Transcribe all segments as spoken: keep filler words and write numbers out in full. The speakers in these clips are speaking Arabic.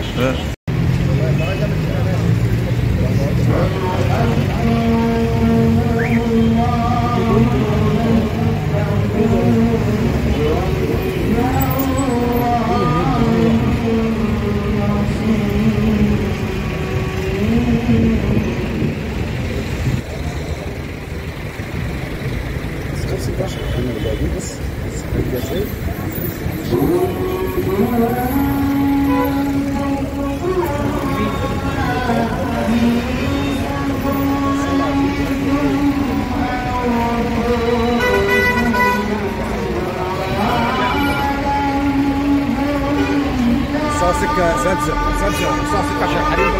سكه سادسه سادسه الساعه ستة عشان حريم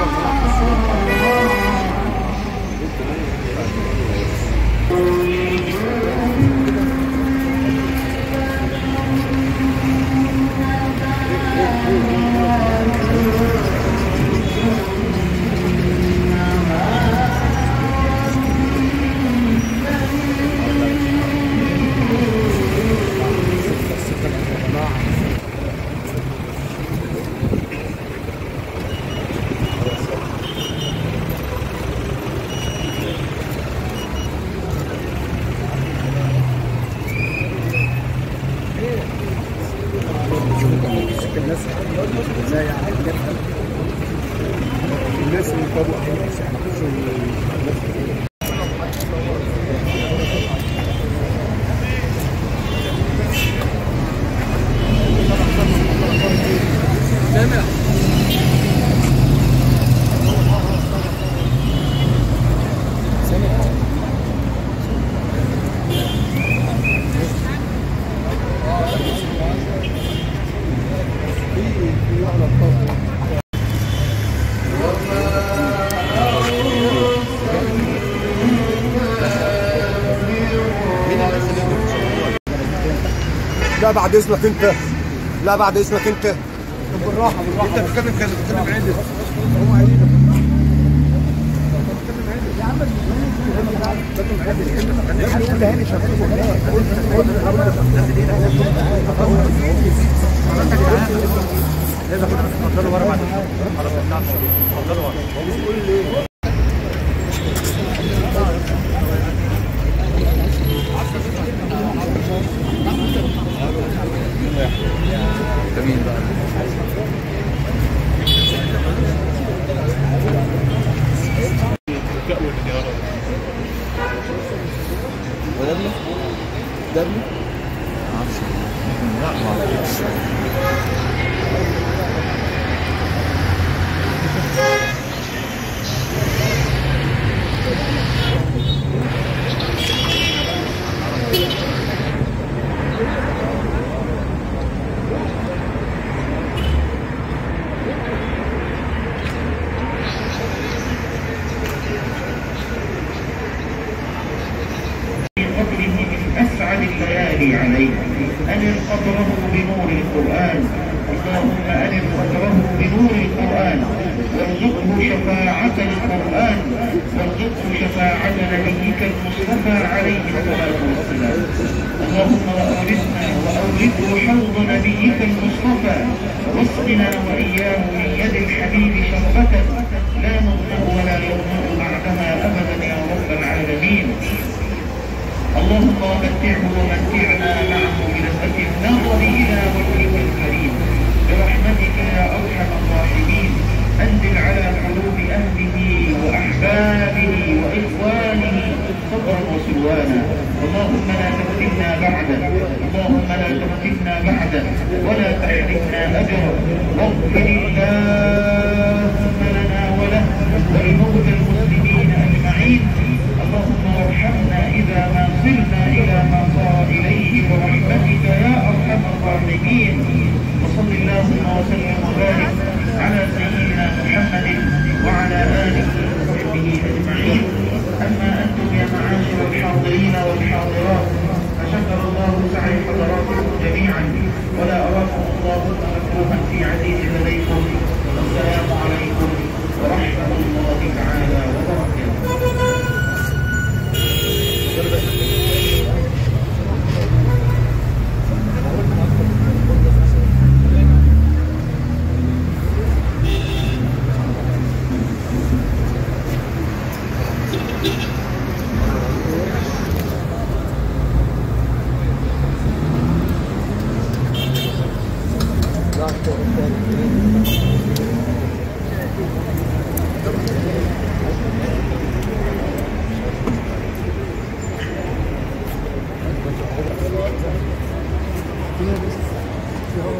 الناس اللي طبعا سامع لا بعد اذنك انت، لا بعد اذنك انت بالراحه بالراحه. انت بتتكلم كده بتتكلم عادي. هو عادي يا عم بتتكلم عادي. قول هاني شغال لازم تفضلوا ورا بعد خلاص ما بتعرفش تفضلوا ورا. جميل بقى. ودبلي دبلي معرفش. لا معرفش. أسعد الليالي عليه أنر قدره بنور القرآن. اللهم أنر قدره بنور القرآن وارزقه شفاعة القرآن وارزقه شفاعة نبيك المصطفى عليه الصلاة والسلام. اللهم وأورثنا وأورثه حوض نبيك المصطفى واسقنا وإياه من يد الحبيب شربة لا نظمأ ولا يظمأ بعدها أبدا يا رب العالمين. اللهم ومتعه ومتعنا معه بلذة النظر إلى وجهك الكريم برحمتك يا أرحم الراحمين. أنزل على قلوب أهله وأحبابه وإخوانه صبرا وسلوانا. اللهم لا تفتنا بعده، اللهم لا تفتنا بعده ولا تحرمنا أجره. واغفر اللهم لنا وله ولموتى المسلمين أجمعين. اللهم ارحمنا إذا ما صرنا إلى ما صار إليه برحمتك يا أرحم الراحمين. وصل اللهم وسلم وبارك على سيدنا محمد وعلى آله وصحبه أجمعين. أما أنتم يا معاشر الحاضرين والحاضرات فشكر الله سعي حضراتكم جميعا ولا أراكم الله مكروها في عزيز لديكم. والسلام عليكم ورحمة الله تعالى وبركاته.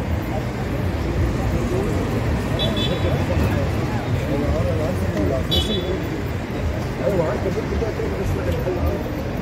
ايوه عارف البنت بقى كده اسمها الحل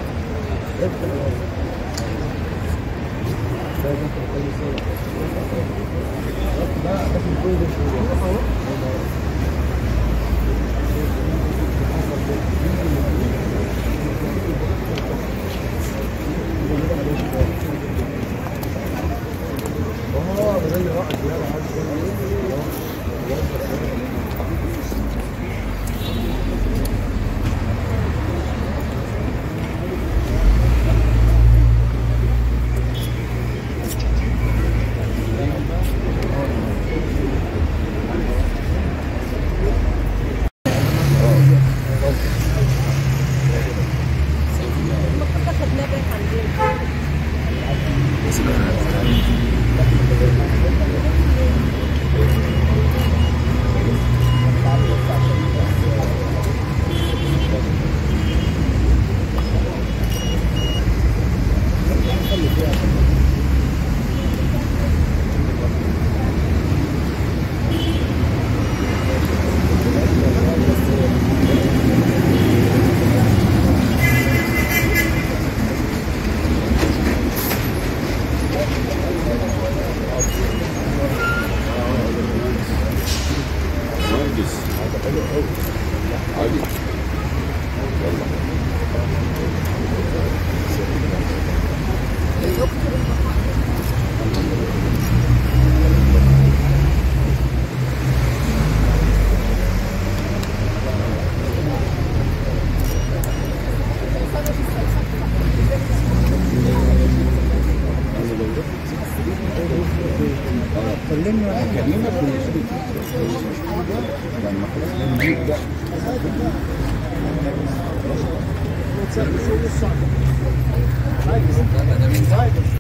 عادي. كلمني وانا اكلمك لما